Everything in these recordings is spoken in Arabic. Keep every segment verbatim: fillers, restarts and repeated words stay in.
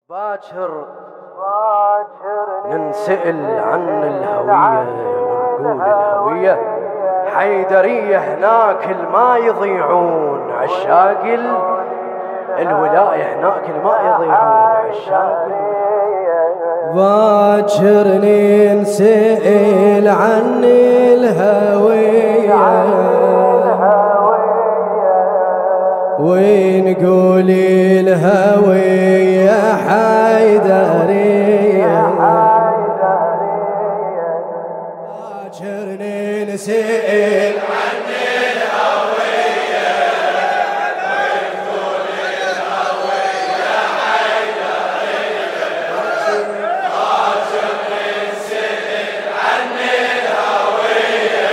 باكر ننسأل عن الهوية ونقول الهوية حيدرية، هناك الما يضيعون عشاق الولاية، هناك الما يضيعون عشاق باكر ننسأل عن الهوية ونقول الهوية حيدرية. باكر ننسأل عن الهوية ونقول الهوية حيدرية. باكر ننسأل عن الهوية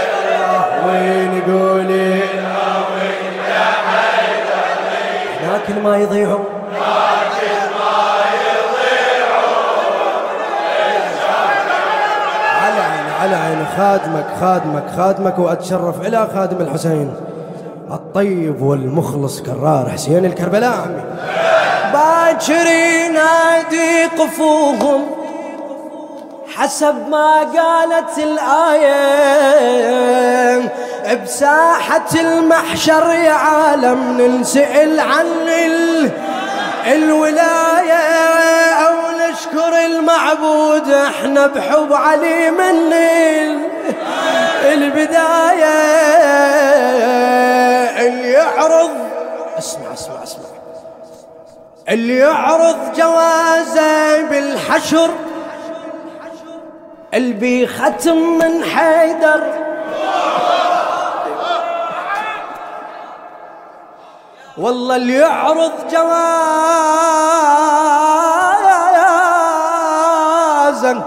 ونقول لكن ما يضيعون لكن ما يضيعون. على عين على عين خادمك خادمك خادمك وأتشرف إلى خادم الحسين الطيب والمخلص كرار حسين الكربلاء عمي. باكر ينادي قفوهم حسب ما قالت الآية بساحة المحشر يا عالم ننسأل عن الولاية أو نشكر المعبود احنا بحب علي من البداية. اللي يعرض اسمع اسمع اسمع اللي يعرض جوازه بالحشر اللي ختم من حيدر والله اللي يعرض جوازا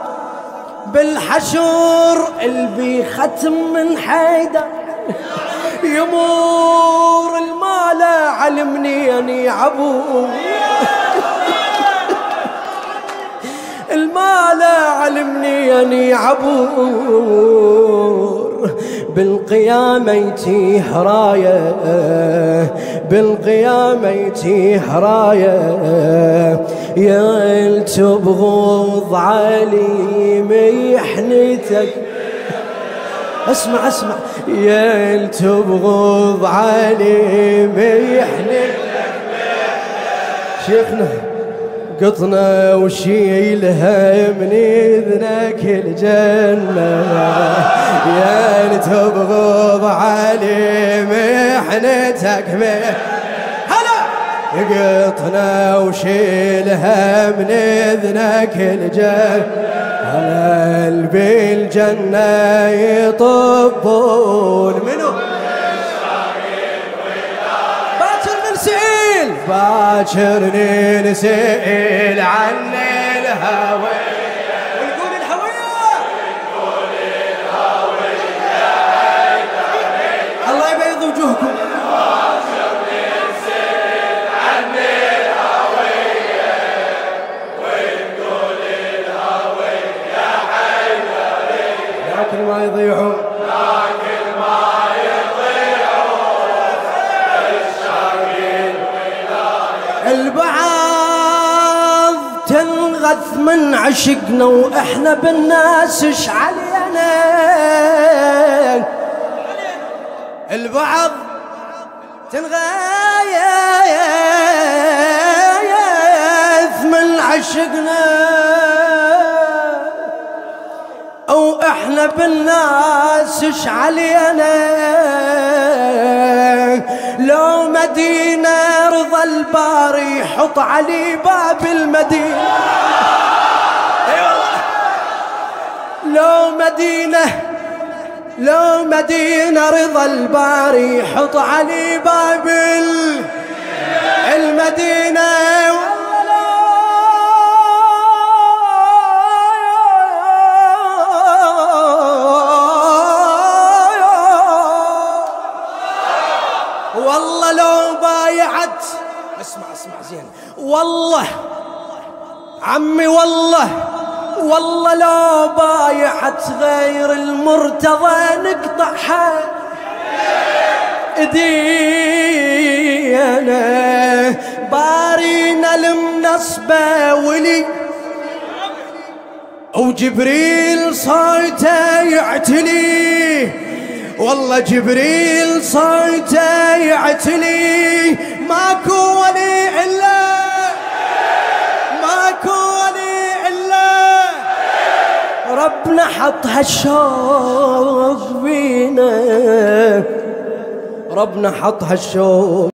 بالحشر اللي ختم من حيدر يمور المال علمني اني عبو المال علمني اني عبور بالقيامة يتيه راية بالقيامة يتيه راية يلت بغوض علي محنتك. اسمع اسمع يلت بغوض علي محنتك. شيخنا قطنا وشيلها من إذنك الجنة يا تبغض علي محنتك هلا قطنا وشيلها من إذنك الجنة هلا بالجنة يطبون منو باكر ننسأل عن الهوية ونقول الهوية ونقول الهوية الله يبيض وجوهكم. باكر ننسأل عن الهوية ونقول الهوية حيدرية. لكن ما يضيعون البعض تنغث من عشقنا واحنا بالناس اش علينا. البعض تنغث من عشقنا او احنا بالناس اش علينا. لو مدينة رضا الباري حط علي باب المدينة. اي والله لو مدينة لو مدينة رضا الباري حط علي باب المدينة. والله لو بايعت اسمع اسمع زين والله عمي والله والله لو بايعت غير المرتضى نقطعها ايدينا. دارينا المنصبة ولي وجبريل صوته يعتلي، والله جبريل صوته يعتلي. ماكو ولي إلا ماكو ولي إلا ربنا حط هالشوق بينا، ربنا حط هالشوق